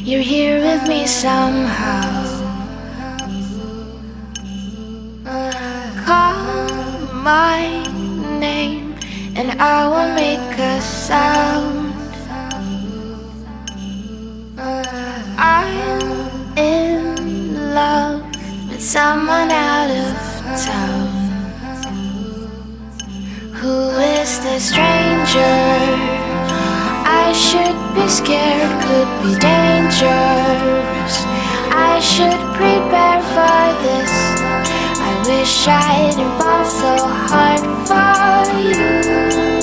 You're here with me somehow. Call my name and I will make a sound. I'm in love with someone out of town. Who is this stranger? I should be scared, could be dangerous. I should prepare for this. I wish I didn't fall so hard for you.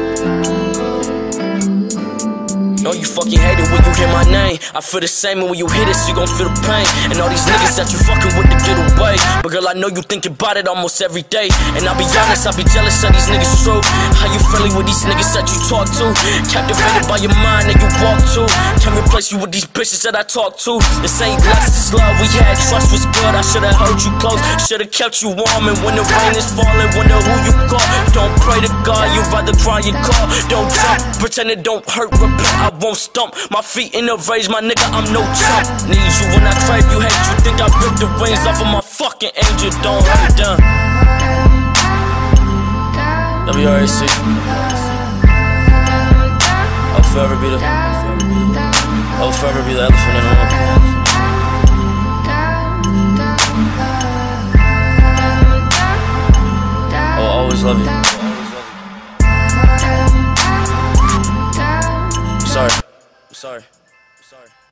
Know you fucking hate it when you hear my name. I feel the same, and when you hear this, you gon' feel the pain. And all these niggas that you fucking with to get away. But girl, I know you think about it almost every day. And I'll be honest, I'll be jealous of these niggas true. How you friendly with these niggas that you talk to? Captivated by your mind that you walk to. Can't replace you with these bitches that I talk to. This ain't lust, this love we had. Trust was good, I should've held you close. Should've kept you warm, and when the rain is falling, wonder who you call. Don't pray to God, you'd rather cry your call. Don't jump, pretend it don't hurt, repent, I won't stump. My feet in the rage, my nigga, I'm no chump. Need you when I crave, you hate. You think I ripped the wings off of my fucking angel? Don't hurt them. WRAC. I'll forever be the elephant in the room. I'll always love you. I'm sorry.